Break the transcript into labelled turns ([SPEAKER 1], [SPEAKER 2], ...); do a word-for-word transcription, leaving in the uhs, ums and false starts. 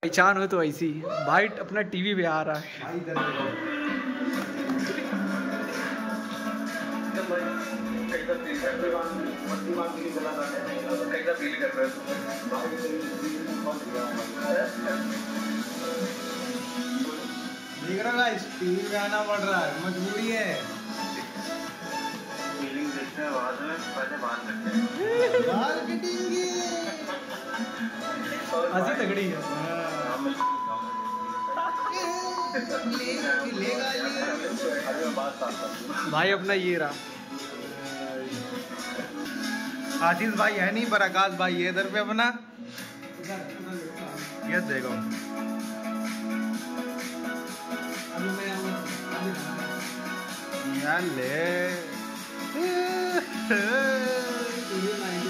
[SPEAKER 1] पहचान हो तो ऐसी भाई अपना टीवी पे आ रहा है।
[SPEAKER 2] देख रहा है टीवी पे आना पड़ रहा है, मजबूरी है।
[SPEAKER 3] फीलिंग देखने के बाद में पहले बात करते हैं।
[SPEAKER 2] बाल कटेंगे।
[SPEAKER 1] हंसी तगड़ी है। भाई अपना ये रहा
[SPEAKER 2] आशीष भाई है नहीं पर आकाश भाई है इधर पे अपना। ये देखो यार ले